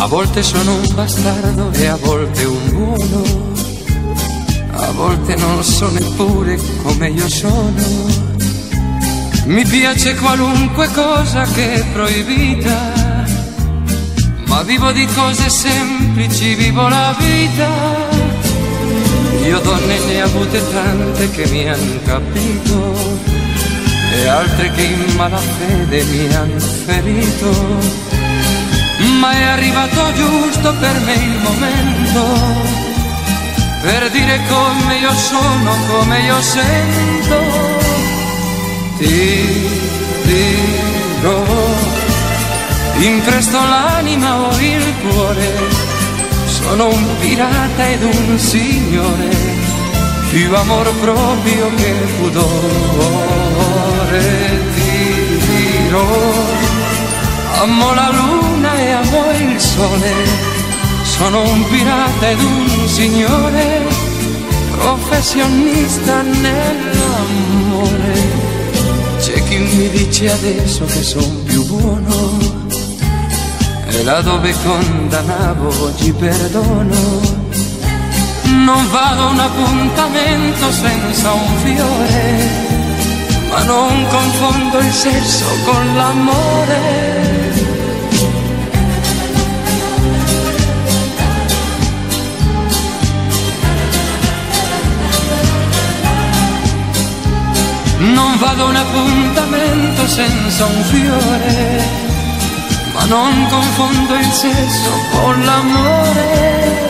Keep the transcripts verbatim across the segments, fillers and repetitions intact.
A volte sono un bastardo e a volte un buono, a volte non so neppure come io sono. Mi piace qualunque cosa che è proibita, ma vivo di cose semplici, vivo la vita. Io donne ne ho avute tante che mi han capito e altre che in malafede mi han ferito. Ma è arrivato giusto per me il momento per dire come io sono, come io sento. Ti dirò, impresto l'anima o il cuore, sono un pirata ed un signore, più amor proprio che pudore. Ti dirò, amo la luna e amo il sole, sono un pirata ed un signore, professionista nell'amore. C'è chi mi dice adesso che son più buono e là dove condannavo oggi perdono. Non vado a un appuntamento senza un fiore, ma non confondo il sesso con l'amore. Non vado a un appuntamento senza un fiore, ma non confondo il sesso con l'amore.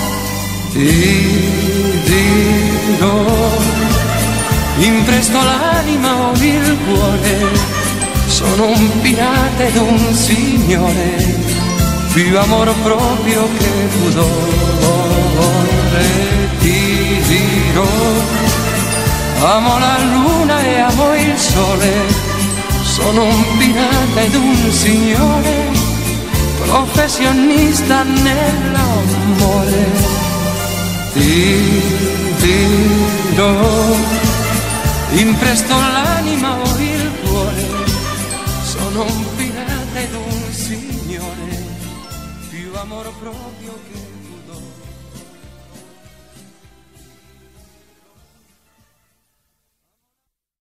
Ti dirò, impresto l'anima o il cuore, sono un pirata ed un signore, più amor proprio che pudore. Ti dirò, amo la luna e amo il sole, sono un pirata ed un signore, professionista nell'amore. Ti dirò, impresto l'anima o il cuore, sono un pirata ed un signore, più amor proprio che